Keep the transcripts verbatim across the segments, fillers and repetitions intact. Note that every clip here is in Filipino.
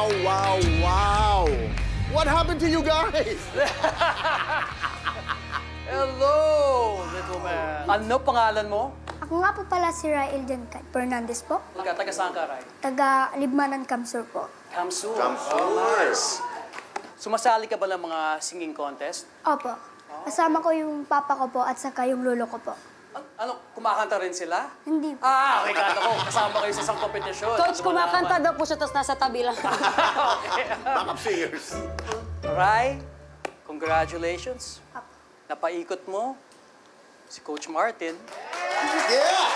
wow, wow! What happened to you guys? Hello, little man. Ano pangalan mo? Ako nga po pala si Rael Jancat Fernandez po. Taga, taga saan ka, Ray? Taga Libmanan, Kamsur po. Kamsur. Kamsur. Oh, nice. Sumasali ka ba ng mga singing contest? Opo. Kasama ko yung papa ko po at saka yung lolo ko po. An ano, kumakanta rin sila? Hindi po. Ah, okay, kata ko. Kasama kayo sa isang kompetisyon. Coach, kumakanta daw po siya, tapos nasa tabi lang. Backup singers. Ray, congratulations. Opo. Napaikot mo si Coach Martin. Yeah!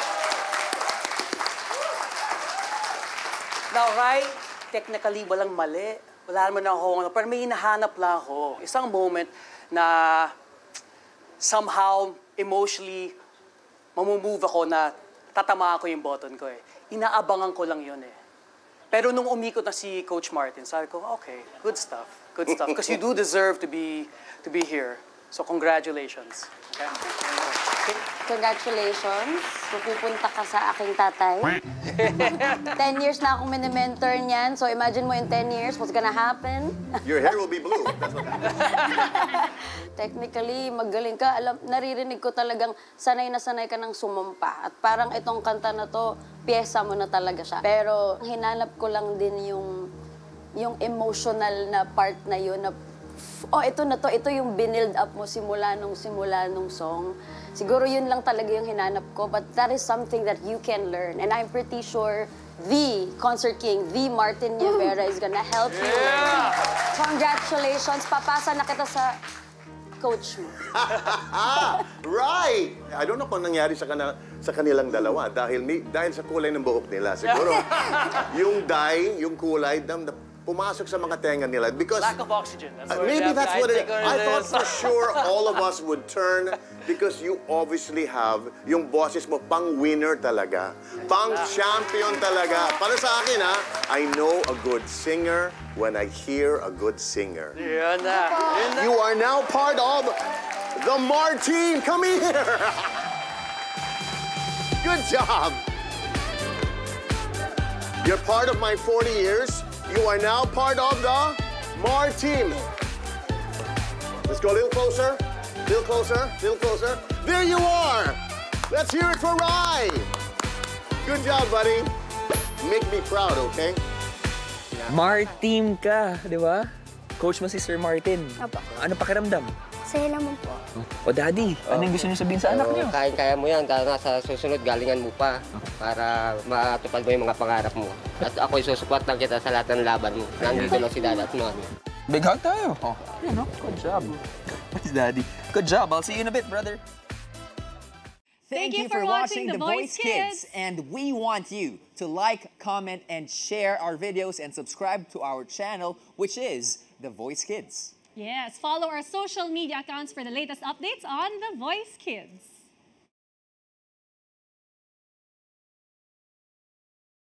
Now, Ray, technically, walang mali. Wala naman ako, pero may hinahanap lang ako. Isang moment na somehow, emotionally, mamumove ako na tatamaan ko yung button ko eh. Inaabangan ko lang yun eh. Pero nung umikot na si Coach Martin, sabi ko, okay, good stuff, good stuff. Because you do deserve to be, to be here. So, congratulations. Okay? Congratulations. Pupunta ka sa aking tatay. ten years na akong mini-mentor niyan. So imagine mo in ten years, what's gonna happen? Your hair will be blue. That's what Technically, magaling ka. Alam, naririnig ko talagang sanay na sanay ka ng sumampa. At parang itong kanta na to, piyesa mo na talaga siya. Pero hinanap ko lang din yung, yung emotional na part na yun na oh, ito na to, ito yung binild up mo simula nung simula nung song. Siguro yun lang talaga yung hinanap ko, but that is something that you can learn. And I'm pretty sure the Concert King, the Martin Nievera is gonna help you. Yeah! Congratulations, papasa na kita sa coach mo. Right! I don't know kung nangyari sa, kana, sa kanilang dalawa dahil, may, dahil sa kulay ng buhok nila. Siguro, yung dye, yung kulay, dam, pumasok sa mga tenga nila because Lack of oxygen. That's uh, what maybe it is. that's I what it is. think I thought is. for sure all of us would turn because you obviously have yung boses mo pang winner talaga. Pang champion talaga. Para sa akin ha, I know a good singer when I hear a good singer. Yan na. Yan na. You are now part of the Martin. Come here. Good job. You're part of my forty years. You are now part of the Martin. Let's go a little closer, a little closer, a little closer. There you are. Let's hear it for Rai. Good job, buddy. Make me proud, okay? Martin ka, di ba? Coach mo si Sir Martin. Opo. Ano pakiramdam? Saya naman po. O daddy, ano yung gusto niyo sabihin sa anak niyo? Kaya-kaya mo yan, dahil sa susunod galingan mo pa para matupad mo yung mga pangarap mo. At ako'y susupport lang kita sa lahat ng laban mo. Nandito lang si Dad at Mami. Big hug tayo. Oh, you know, good job. Thanks, daddy. Good job. I'll see you in a bit, brother. Thank you for watching The Voice Kids. And we want you to like, comment, and share our videos and subscribe to our channel, which is The Voice Kids. Yes, follow our social media accounts for the latest updates on The Voice Kids.